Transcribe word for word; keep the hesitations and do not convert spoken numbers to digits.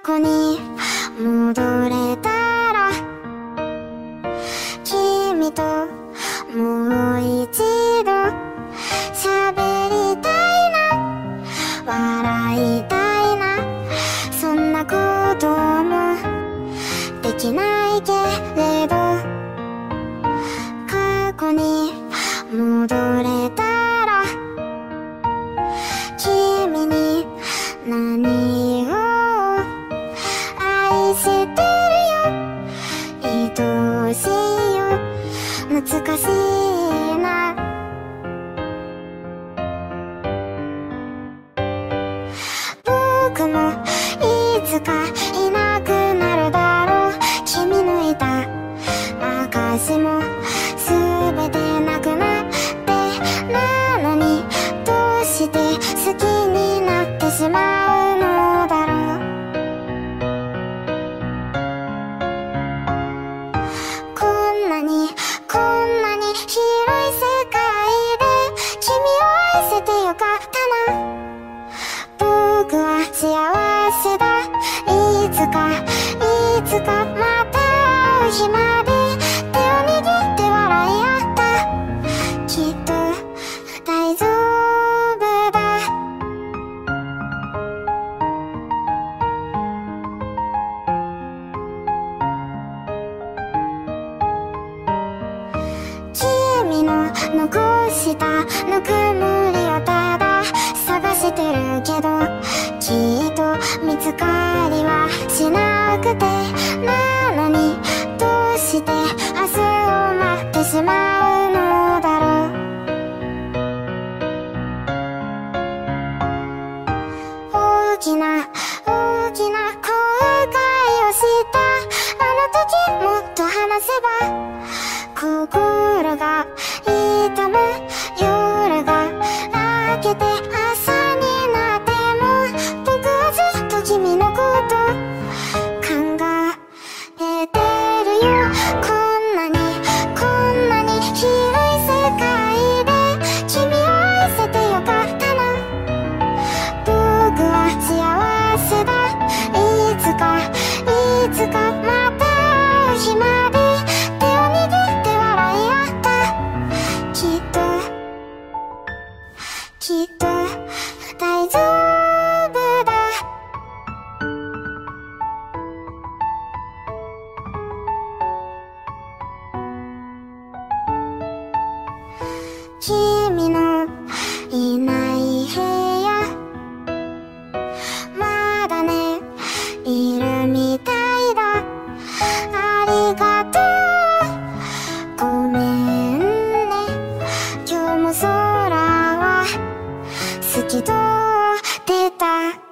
去に戻れたら君ともう一度喋りたいな、笑いたいな、そんなこともできないけれど、過去に戻れたら君に何を愛してるよ、愛しいよ、懐かしいな。僕もいつかいなくなるだろう、君のいた証もすべてなくなって、なのにどうして好きになってしまうのだろう。こんなにこんなに広い世界で君を愛せてよかったな。僕は幸せだ、いつかいつかまた会う日まで手を握って笑い合った、きっと大丈夫だ。君の残したぬくもりをただ探してるけど、きっと見つかりはしなくて、なのにどうして明日を待ってしまうのだろう。大きな大きな後悔をしたあの時、もっと話せば心が痛む、夜が明けて朝になっても僕はずっと君のこと考えてるよ。こんなにこんなに広い世界で君を愛せてよかったな。僕は幸せだ、いつかいつかまた会う日まで手を握って笑い合った、きっときっと大丈夫だ。君のいない部屋まだねいるみたいだ、ありがとう、ごめんね、今日も空は透き通ってた。